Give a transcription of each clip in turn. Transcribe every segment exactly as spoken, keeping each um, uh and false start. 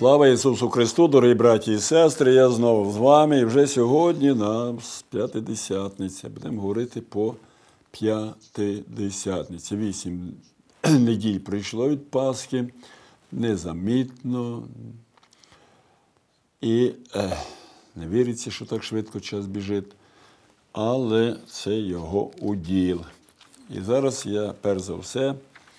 Слава Ісусу Христу, дорогі браті і сестри, я знову з вами. І вже сьогодні нам П'ятидесятниця. Будемо говорити по П'ятидесятниці. Вісім неділь пройшло від Пасхи, незамітно. І е, не віриться, що так швидко час біжить, але це його уділ. І зараз я, перш за все,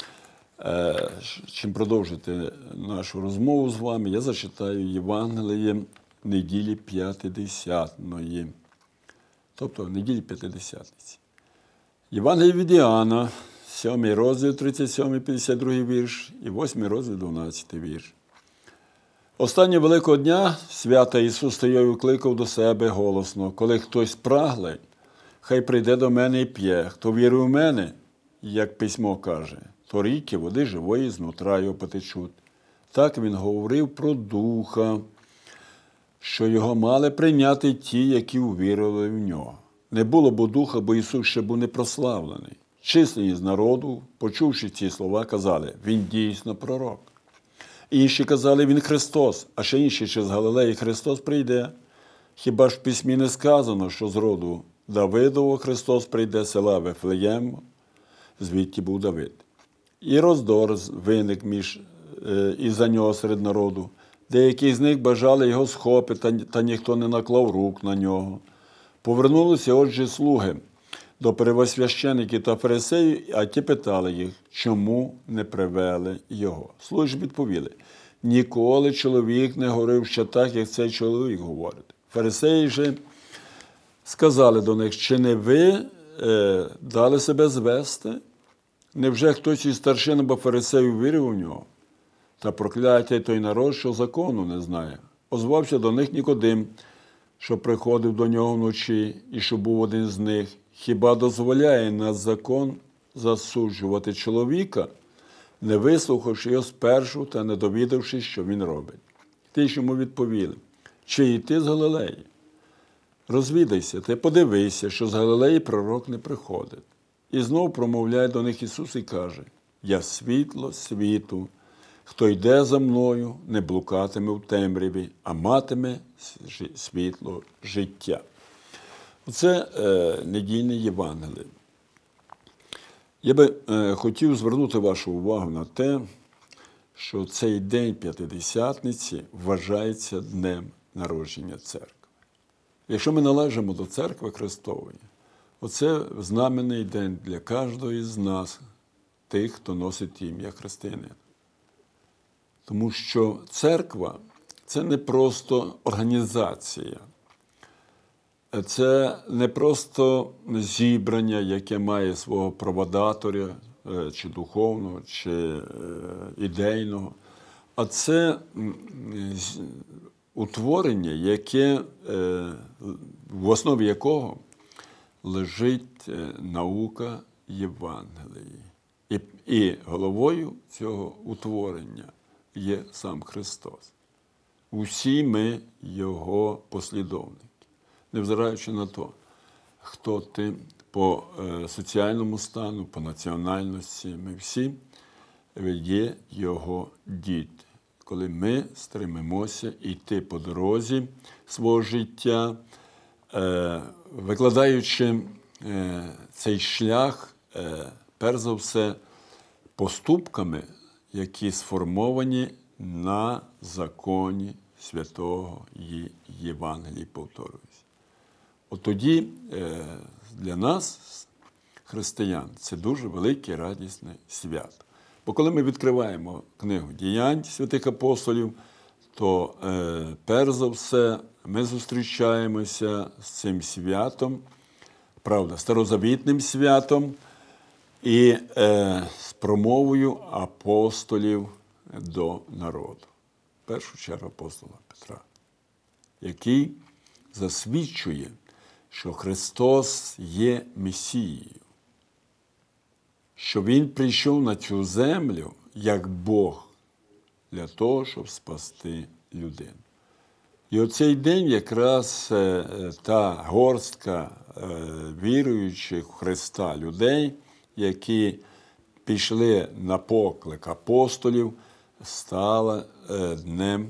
чим продовжити нашу розмову з вами, я зачитаю Євангеліє неділі П'ятидесятної, тобто неділі П'ятидесятниці. Євангеліє від Іоанна, сьомий розділ, тридцять сьомий, п'ятдесят другий вірш і восьмий розділ, дванадцятий вірш. Останнього Великого дня свята Ісус стояв і кликав до себе голосно: «Коли хтось прагне, хай прийде до мене і п'є. Хто вірує в мене, як письмо каже, то ріки води живої знутра його потечуть». Так він говорив про Духа, що його мали прийняти ті, які увірили в нього. Не було б Духа, бо Ісус ще був не прославлений. Численні з народу, почувши ці слова, казали: «Він дійсно пророк». Інші казали: «Він Христос», а ще інші, що з Галилеї Христос прийде. Хіба ж в письмі не сказано, що з роду Давидового Христос прийде з села Вифлеєм, звідти був Давид? І роздор виник між, е, із-за нього серед народу. Деякі з них бажали його схопити, та, та ніхто не наклав рук на нього. Повернулися отже слуги до первосвящеників та фарисеїв, а ті питали їх, чому не привели його. Слуги ж відповіли: «Ніколи чоловік не говорив ще так, як цей чоловік говорить». Фарисеї же сказали до них: «Чи не ви е, дали себе звести? Невже хтось із старшин або фарисеїв вірив у нього? Та прокляття той народ, що закону не знає». Озвався до них Нікодим, що приходив до нього вночі, і що був один з них: «Хіба дозволяє нас закон засуджувати чоловіка, не вислухавши його спершу та не довідавшись, що він робить?» Ті ж йому відповіли: «Чи і ти з Галилеї? Розвідайся, ти подивися, що з Галилеї пророк не приходить». І знов промовляє до них Ісус і каже: «Я світло світу. Хто йде за мною, не блукатиме в темряві, а матиме світло життя». Це е, недільне Євангеліє. Я би е, хотів звернути вашу увагу на те, що цей день П'ятидесятниці вважається днем народження церкви. Якщо ми належимо до церкви Христової, оце знаменний день для кожного із нас, тих, хто носить ім'я християнина. Тому що церква – це не просто організація, це не просто зібрання, яке має свого проводаторя, чи духовного, чи ідейного, а це утворення, яке, в основі якого лежить наука Євангелії. І, і головою цього утворення є сам Христос. Усі ми Його послідовники. Невзираючи на те, хто ти по соціальному стану, по національності, ми всі є Його діти. Коли ми стремимося йти по дорозі свого життя, викладаючи цей шлях, перш за все, поступками, які сформовані на законі святого Євангелії, повторююсь. От тоді для нас, християн, це дуже велике радісне свято. Бо коли ми відкриваємо книгу «Діянь святих апостолів», то перш за все ми зустрічаємося з цим святом, правда, старозавітним святом, і е, з промовою апостолів до народу. В першу чергу апостола Петра, який засвідчує, що Христос є Месією, що Він прийшов на цю землю як Бог для того, щоб спасти людину. І оцей день якраз е, та горстка е, віруючих в Христа людей, які пішли на поклик апостолів, стала днем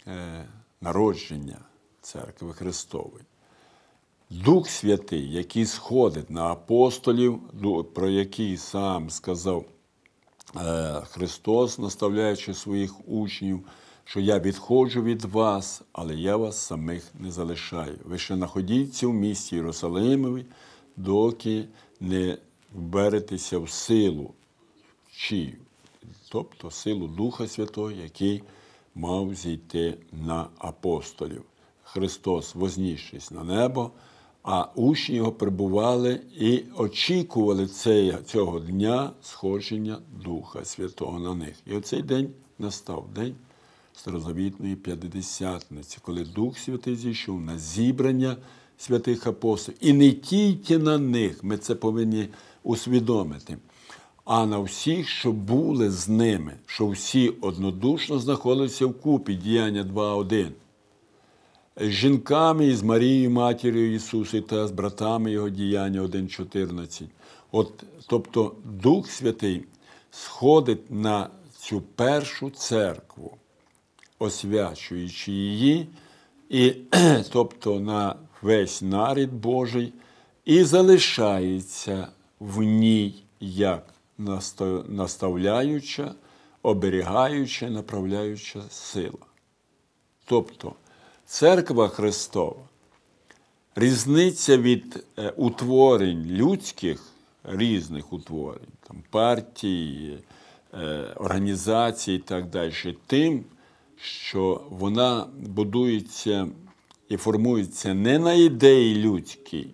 народження Церкви Христової. Дух Святий, який сходить на апостолів, про який сам сказав Христос, наставляючи своїх учнів, що я відходжу від вас, але я вас самих не залишаю. Ви ще знаходіться в місті Єрусалимові, доки не вберетеся в силу чию, тобто силу Духа Святого, який мав зійти на апостолів. Христос, вознісшись на небо, а учні його перебували і очікували цього дня сходження Духа Святого на них. І оцей день настав, день Старозавітної П'ятидесятниці, коли Дух Святий зійшов на зібрання святих апостолів. І не тільки на них, ми це повинні усвідомити, а на всіх, що були з ними, що всі однодушно знаходилися вкупі, Діяння два один. З жінками і з Марією, матір'ю Ісуса, та з братами Його, Діяння один чотирнадцять. От, тобто Дух Святий сходить на цю першу церкву, освячуючи її, і, тобто на весь нарід Божий, і залишається в ній як наставляюча, оберігаюча, направляюча сила. Тобто Церква Христова, різниця від е, утворень людських, різних утворень, там, партій, е, організацій і так далі, тим, що вона будується і формується не на ідеї людській,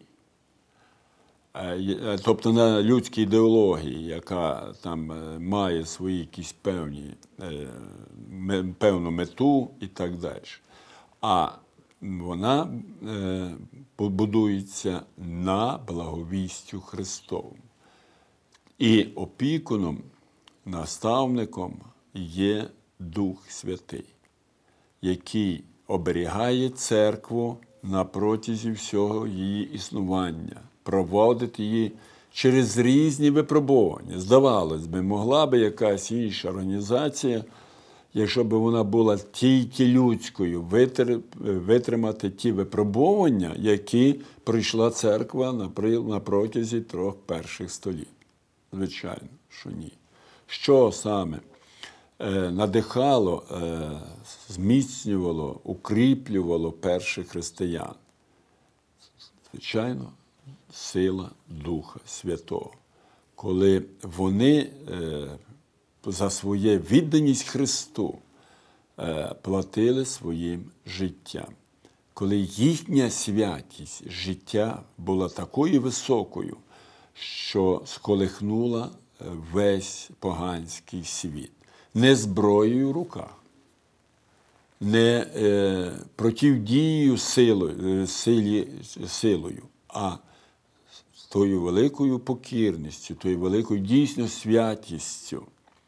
е, тобто на людській ідеології, яка там е, має свої якісь певні, е, певну мету і так далі. А вона е, будується на благовістю Христовому. І опікуном, наставником є Дух Святий, який оберігає церкву на протязі всього її існування, проводить її через різні випробування. Здавалось би, могла би якась інша організація, якщо б вона була тільки людською, витримати ті випробування, які пройшла церква на протязі трьох перших століть. Звичайно, що ні. Що саме надихало, зміцнювало, укріплювало перших християн? Звичайно, сила Духа Святого. Коли вони за своє відданість Христу платили своїм життям. Коли їхня святість життя була такою високою, що сколихнула весь поганський світ. Не зброєю в руках, не е, протидією силою, силі, силою, а тою великою покірністю, тою великою дійсно святістю,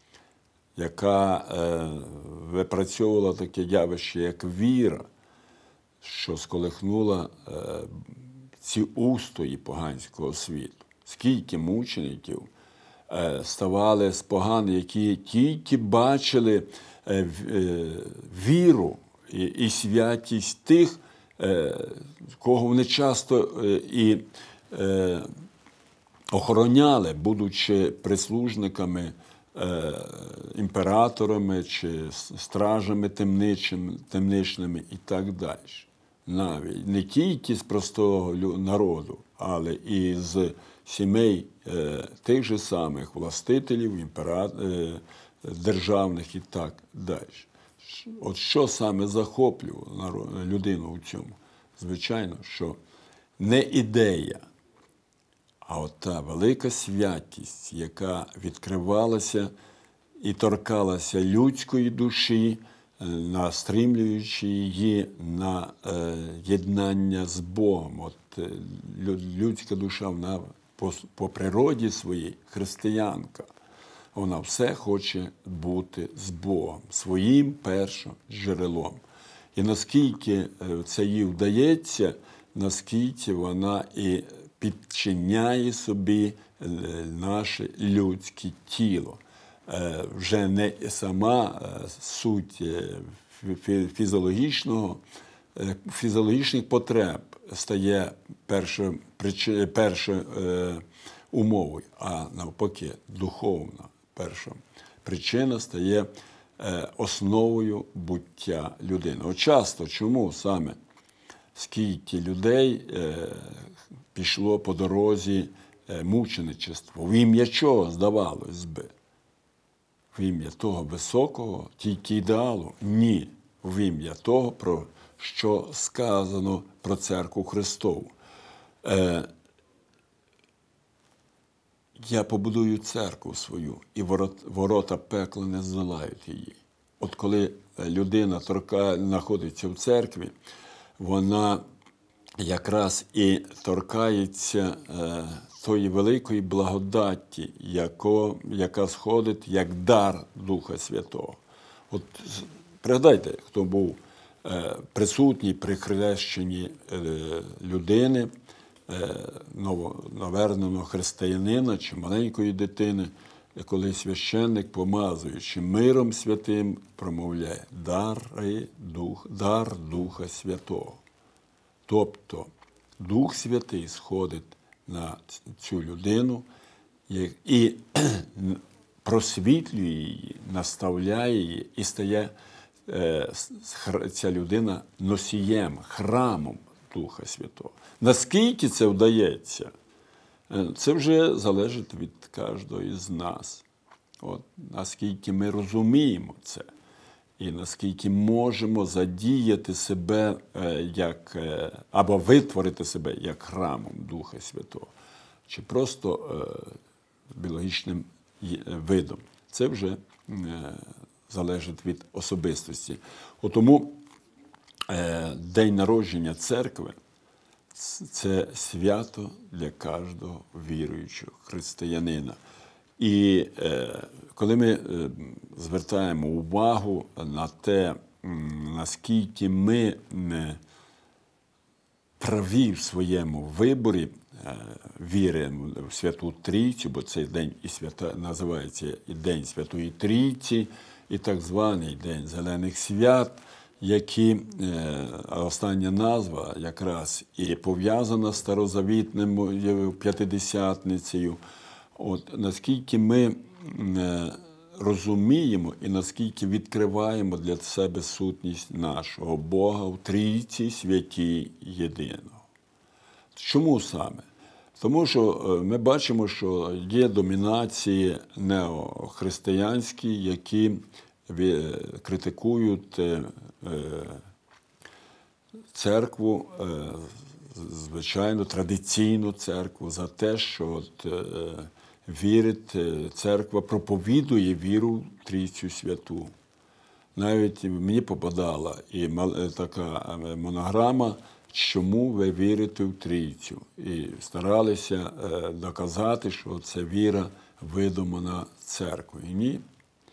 яка е, випрацьовувала таке явище, як віра, що сколихнула е, ці устої поганського світу. Скільки мучеників е, ставали з поган, які тільки бачили е, е, віру і, і святість тих, е, кого вони часто е, і е, охороняли, будучи прислужниками, імператорами чи стражами темничними і так далі. Навіть не тільки з простого народу, але і з сімей тих же самих властителів, державних і так далі. От що саме захоплювало людину в цьому? Звичайно, що не ідея, а от та велика святість, яка відкривалася і торкалася людської душі, настрімлюючи її на е, єднання з Богом. От е, людська душа, вона по, по природі своїй християнка. Вона все хоче бути з Богом, своїм першим джерелом. І наскільки це їй вдається, наскільки вона і підчиняє собі наше людське тіло. Вже не сама суть фізіологічного, фізіологічних потреб стає першою, першою е, умовою, а навпаки, духовна перша причина стає е, основою буття людини. От часто чому саме скільки людей е, пішло по дорозі е, мученичество? В ім'я чого, здавалось би? В ім'я того високого, тільки ідеалу? Ні. В ім'я того, про що сказано про Церкву Христову. Е, я побудую церкву свою, і ворот, ворота пекла не здолають її. От коли людина торка, знаходиться в церкві, вона якраз і торкається е, тої великої благодаті, яко, яка сходить як дар Духа Святого. От пригадайте, хто був е, присутній при хрещенні е, людини, е, новонаверненого християнина чи маленької дитини, коли священник, помазуючи миром святим, промовляє «Дари Дух, дар Духа Святого». Тобто Дух Святий сходить на цю людину і просвітлює її, наставляє її і стає ця людина носієм, храмом Духа Святого. Наскільки це вдається, це вже залежить від кожного із нас. От, наскільки ми розуміємо це. І наскільки можемо задіяти себе як, або витворити себе як храмом Духа Святого, чи просто біологічним видом. Це вже залежить від особистості. От тому день народження церкви – це свято для кожного віруючого християнина. І е, коли ми е, звертаємо увагу на те, наскільки ми не праві в своєму виборі, е, віримо в Святу Трійцю, бо цей день і свята, називається і День Святої Трійці, і так званий День Зелених Свят, які, е, остання назва якраз і пов'язана з старозавітною П'ятидесятницею. От наскільки ми е, розуміємо і наскільки відкриваємо для себе сутність нашого Бога в Трійці Святій Єдиного. Чому саме? Тому що ми бачимо, що є домінації неохристиянські, які критикують е, церкву, е, звичайно, традиційну церкву, за те, що от, е, вірить, церква проповідує віру в Трійцю Святу. Навіть мені попадала і така монограма «Чому ви вірите в Трійцю?» І старалися доказати, що це віра видумана церквою. Ні.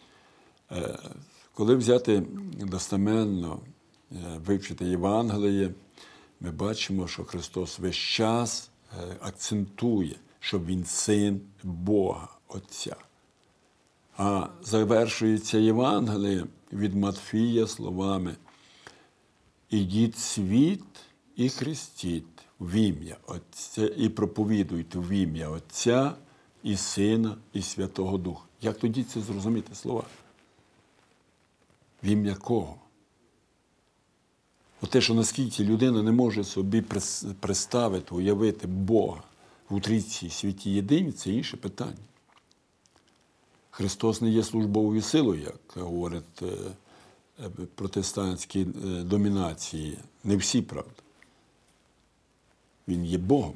Коли взяти достеменно, вивчити Євангеліє, ми бачимо, що Христос весь час акцентує, що Він син Бога Отця. А завершується Євангеліє від Матфія словами «Ідіть світ і хрестіть в ім'я Отця, і проповідуйте в ім'я Отця і Сина, і Святого Духа». Як тоді це зрозуміти слова? В ім'я кого? Оте, що наскільки людина не може собі представити, уявити Бога в Трійці Святій Єдині, це інше питання. Христос не є службовою силою, як говорять протестантські домінації. Не всі, правда. Він є Богом.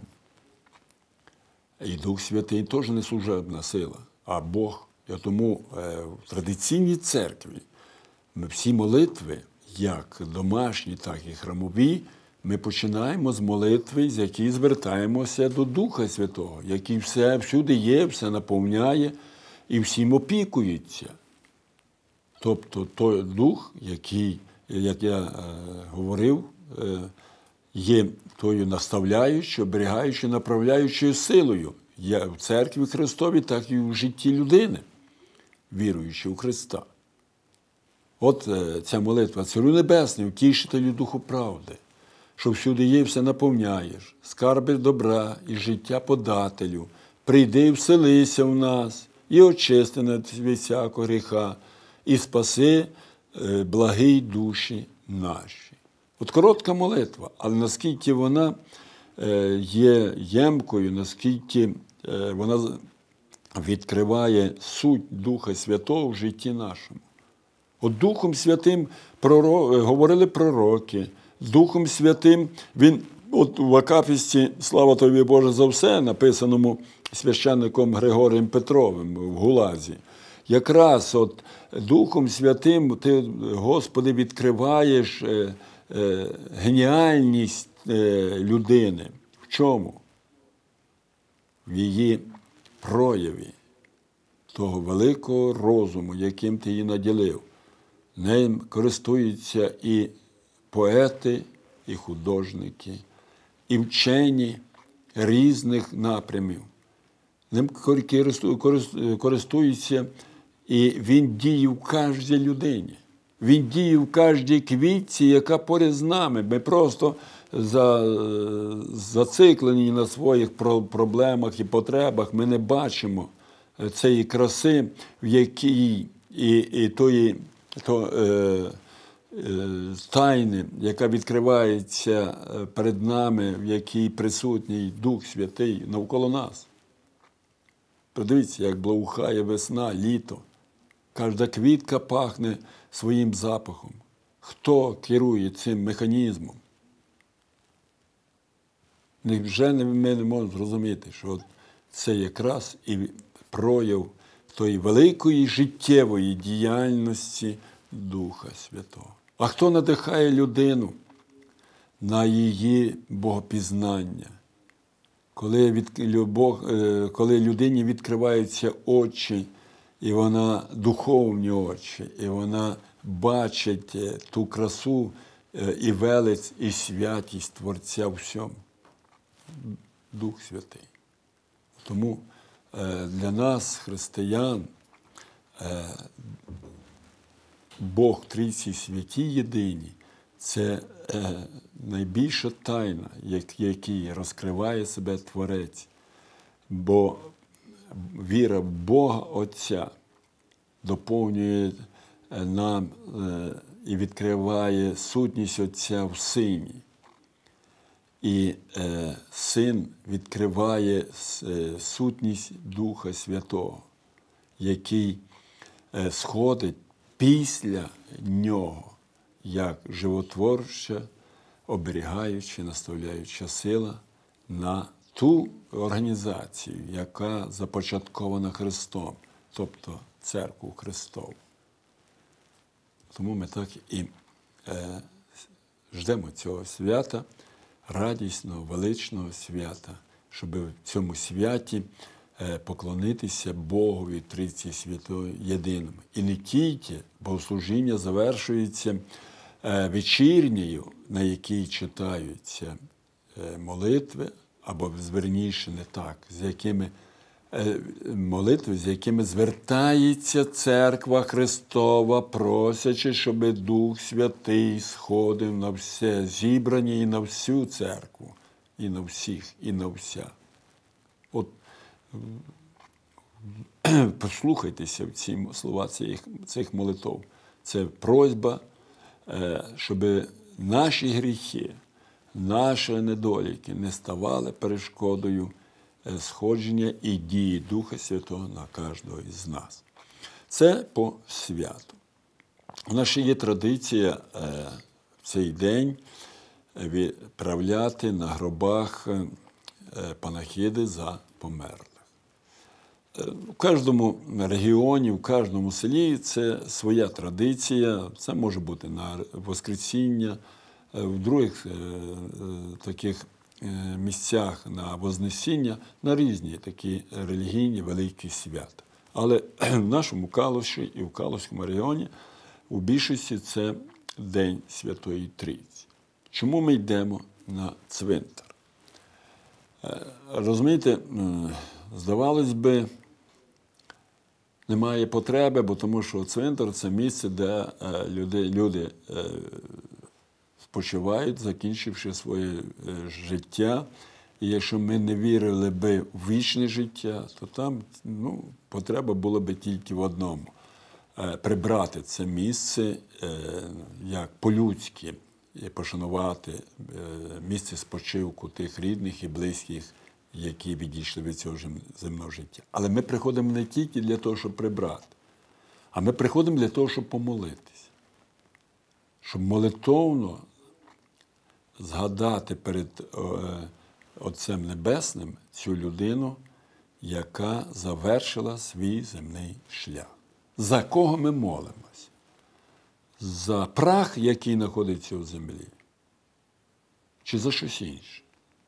І Дух Святий теж не служебна сила, а Бог. І тому в традиційній церкві ми всі молитви, як домашні, так і храмові, ми починаємо з молитви, з якої звертаємося до Духа Святого, який все, всюди є, все наповняє і всім опікується. Тобто той Дух, який, як я е, говорив, е, є тою наставляючою, оберігаючою, направляючою силою, як в церкві Христовій, так і в житті людини, віруючи в Христа. От ця молитва. Царю Небесний, утішителю Духу правди, що всюди є, все наповняєш, скарби добра і життя подателю, прийди і вселися в нас, і очисти нас від всякого гріха, і спаси е, благі душі наші. От коротка молитва, але наскільки вона е, є ємкою, наскільки е, вона відкриває суть Духа Святого в житті нашому. От Духом Святим пророк, говорили пророки, Духом Святим, він, от в Акафісті, слава тобі Боже за все, написаному священником Григорієм Петровим в Гулазі, якраз от Духом Святим ти, Господи, відкриваєш е, е, геніальність е, людини. В чому? В її прояві того великого розуму, яким ти її наділив. Ним користуються і поети, і художники, і вчені різних напрямів. Ним користуються, і він діє в кожній людині. Він діє в кожній квітці, яка поряд з нами. Ми просто за, зациклені на своїх проблемах і потребах. Ми не бачимо цієї краси, в якій і, і тої то, е, е, тайни, яка відкривається перед нами, в якій присутній Дух Святий навколо нас. Подивіться, як благоухає весна, літо. Кожна квітка пахне своїм запахом. Хто керує цим механізмом? Невже ми не можемо зрозуміти, що це якраз і прояв тої великої життєвої діяльності Духа Святого. А хто надихає людину на її богопізнання? Коли, від, Бог, коли людині відкриваються очі, і вона духовні очі, і вона бачить ту красу і велич, і святість Творця в всьому. Дух Святий. Тому для нас, християн, Бог Трійці Святій Єдині – це найбільша тайна, якій розкриває себе Творець. Бо віра в Бога Отця доповнює нам і відкриває сутність Отця в Сині. І е, Син відкриває е, сутність Духа Святого, який е, сходить після Нього, як животворча, оберігаюча, наставляюча сила на ту організацію, яка започаткована Христом, тобто Церкву Христову. Тому ми так і е, ждемо цього свята, радісного, величного свята, щоб в цьому святі поклонитися Богові Трійці Святої Єдиному. І не тільки богослужіння завершується вечірнею, на якій читаються молитви, або, зверніше, не так, з якими молитви, з якими звертається Церква Христова, просячи, щоб Дух Святий сходив на все зібрання і на всю церкву, і на всіх, і на вся. От послухайтеся в ці слова цих, цих молитв. Це просьба, щоб наші гріхи, наші недоліки не ставали перешкодою сходження і дії Духа Святого на кожного із нас. Це по святу. У нас ще є традиція в цей день відправляти на гробах панахиди за померлих. В кожному регіоні, в кожному селі це своя традиція. Це може бути на Воскресіння, в других таких місцях на Вознесіння, на різні такі релігійні великі свята. Але в нашому Калуші і в Калуському регіоні у більшості це День Святої Трійці. Чому ми йдемо на цвинтар? Розумієте, здавалось би, немає потреби, бо тому що цвинтар – це місце, де е, люди, люди е, спочивають, закінчивши своє е, життя. І якщо ми не вірили би в вічне життя, то там ну, потреба була би тільки в одному е, – прибрати це місце е, як по-людськи і пошанувати е, місце спочивку тих рідних і близьких, які відійшли від цього земного життя. Але ми приходимо не тільки для того, щоб прибрати, а ми приходимо для того, щоб помолитися. Щоб молитовно згадати перед е, Отцем Небесним цю людину, яка завершила свій земний шлях. За кого ми молимось? За прах, який знаходиться в землі? Чи за щось інше?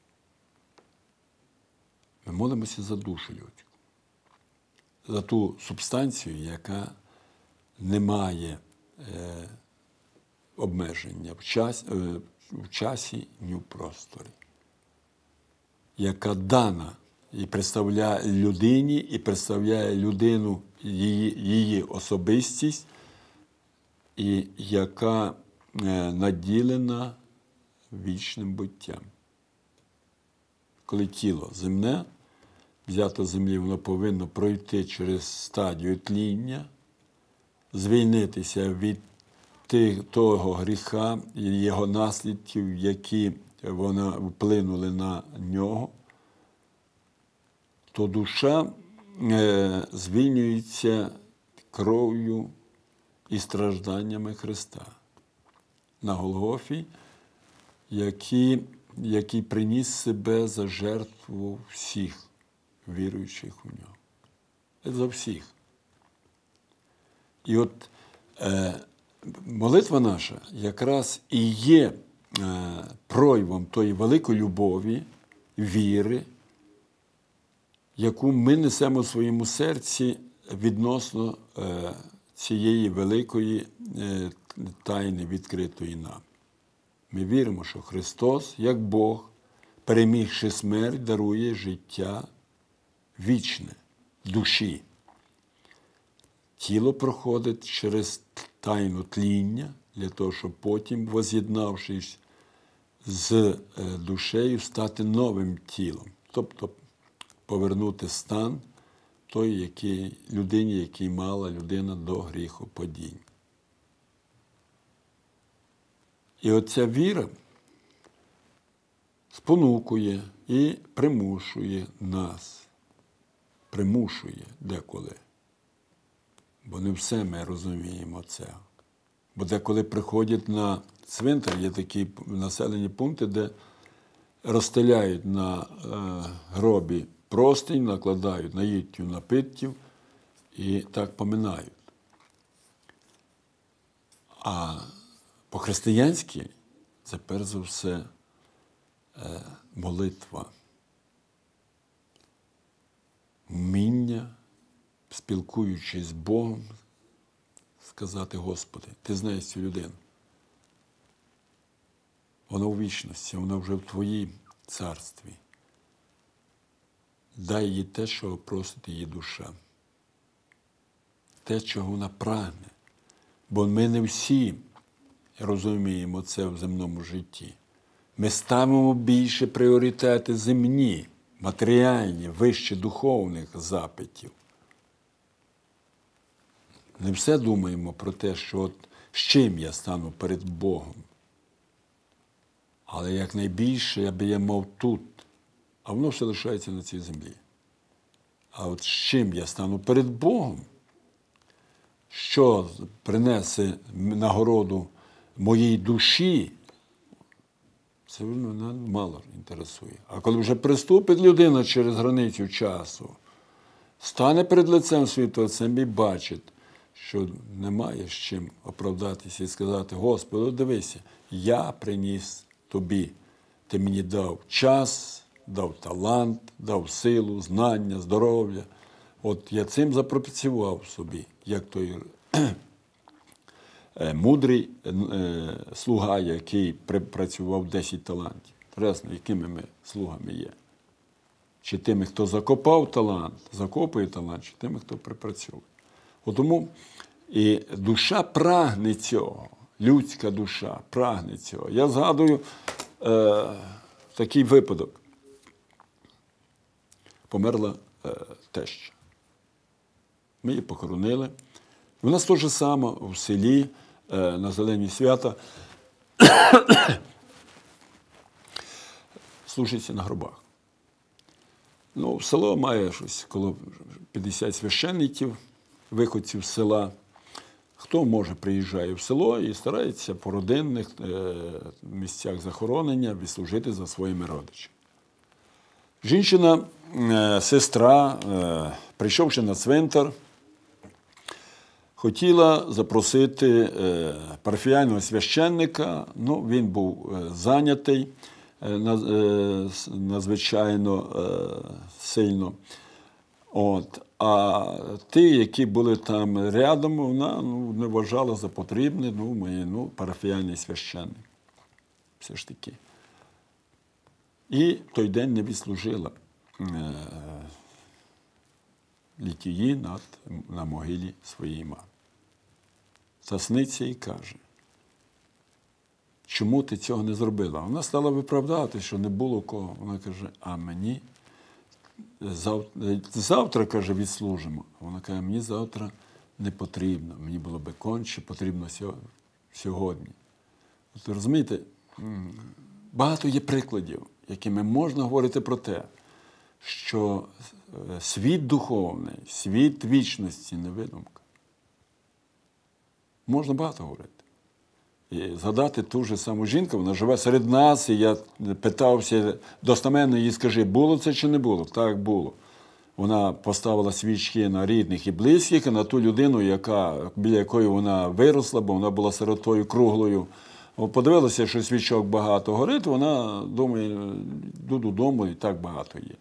Ми молимося за душу людську, за ту субстанцію, яка не має е, обмеження в, час, е, в часі, ні в просторі, яка дана і представляє людині, і представляє людину, її, її особистість, і яка е, наділена вічним буттям. Коли тіло земне, взято з землі, воно повинно пройти через стадію тління, звільнитися від тих, того гріха і його наслідків, які вона вплинули на нього, то душа е, звільнюється кров'ю і стражданнями Христа на Голгофі, які який приніс себе за жертву всіх віруючих у нього. За всіх. І от е, молитва наша якраз і є е, проявом тої великої любові, віри, яку ми несемо в своєму серці відносно е, цієї великої е, тайни, відкритої нам. Ми віримо, що Христос, як Бог, перемігши смерть, дарує життя вічне, душі. Тіло проходить через тайну тління, для того, щоб потім, воз'єднавшись з душею, стати новим тілом. Тобто повернути стан той, який, людині, який мала людина до гріхопадіння. І оця віра спонукує і примушує нас. Примушує деколи. Бо не все ми розуміємо це. Бо деколи приходять на цвинтар, є такі населені пункти, де розстеляють на е, гробі простинь, накладають наїдків, напитків і так поминають. А по-християнськи це перш за все е, молитва, вміння, спілкуючись з Богом, сказати: Господи, Ти знаєш цю людину. Вона у вічності, вона вже в Твоїм царстві. Дай їй те, що просить її душа. Те, чого вона прагне. Бо ми не всі розуміємо це в земному житті. Ми ставимо більше пріоритети земні, матеріальні, вище духовних запитів. Не все думаємо про те, що от з чим я стану перед Богом. Але якнайбільше я би я мав тут, а воно все лишається на цій землі. А от з чим я стану перед Богом, що принесе нагороду моїй душі, це мене мало інтересує. А коли вже приступить людина через границю часу, стане перед лицем світу Отцем і бачить, що немає з чим оправдатися і сказати: Господи, дивися, я приніс Тобі, Ти мені дав час, дав талант, дав силу, знання, здоров'я. От я цим запрацював собі, як той мудрий слуга, який працював десять талантів. Пресно, якими ми слугами є? Чи тими, хто закопав талант, закопує талант, чи тими, хто припрацьовує. От тому і душа прагне цього, людська душа прагне цього. Я згадую е, такий випадок. Померла е, теща. Ми її похоронили. У нас те ж саме в селі е, на Зелені свята служиться на гробах. Ну, село має щось коло п'ятдесят священників, виходців з села. Хто може, приїжджає в село і старається по родинних е, місцях захоронення відслужити за своїми родичами. Жінчина, е, сестра, е, прийшовши на цвинтар, хотіла запросити е, парафіяльного священника, ну, він був е, зайнятий е, е, надзвичайно е, сильно. От. А ті, які були там рядом, вона ну, не вважала за потрібне, ну, моє, ну, парафіяльний священник. Все ж таки. І в той день не відслужила е, літії над, на могилі своєї мами. Засниться і каже, чому ти цього не зробила? Вона стала виправдати, що не було кого. Вона каже, а мені завтра, завтра каже, відслужимо. А вона каже, мені завтра не потрібно, мені було би конче, потрібно сьогодні. От, розумієте, багато є прикладів, якими можна говорити про те, що світ духовний, світ вічності не видумка. Можна багато говорити. І згадати ту ж саму жінку, вона живе серед нас, і я питався достеменно їй, скажи, було це чи не було? Так, було. Вона поставила свічки на рідних і близьких, і на ту людину, яка, біля якої вона виросла, бо вона була сиротою круглою. Подивилася, що свічок багато горить, вона думає, йду додому, і так багато є.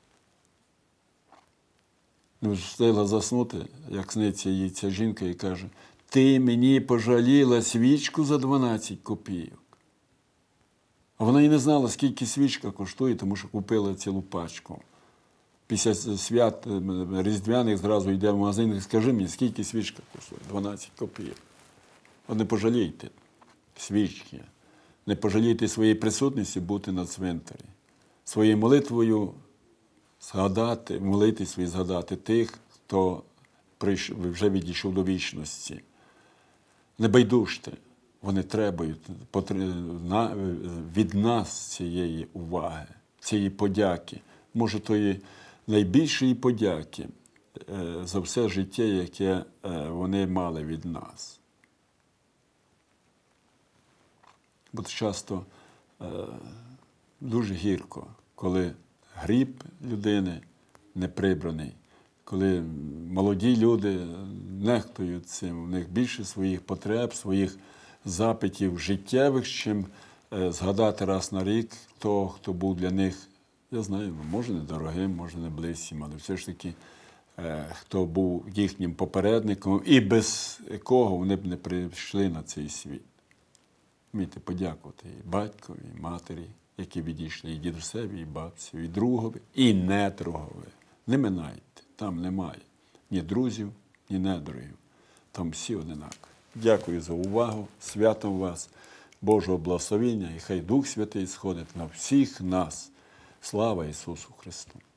Не встигла заснути, як сниться їй ця жінка, і каже, ти мені пожаліла свічку за дванадцять копійок. А вона і не знала, скільки свічка коштує, тому що купила цілу пачку. Після свят різдвяних зразу йде в магазин і скажи мені, скільки свічка коштує? дванадцять копійок. От не пожалійте свічки, не пожалійте своєї присутності бути на цвинтарі. Своєю молитвою згадати, молитись і згадати тих, хто вже відійшов до вічності. Не байдужте, вони требують від нас цієї уваги, цієї подяки. Може, тої найбільшої подяки за все життя, яке вони мали від нас. Бо часто дуже гірко, коли гріб людини не прибраний, коли молоді люди нехтують цим, у них більше своїх потреб, своїх запитів життєвих, чим згадати раз на рік того, хто був для них, я знаю, може не дорогим, може не близьким, але все ж таки, хто був їхнім попередником і без якого вони б не прийшли на цей світ. Вмійте подякувати і батькові, і матері, які відійшли, і дідусеві, і бабці, і другові, і недругові. Не минайте. Там немає ні друзів, ні недругів. Там всі одинакові. Дякую за увагу. Святом вас, Божого благословення, і хай Дух Святий сходить на всіх нас. Слава Ісусу Христу!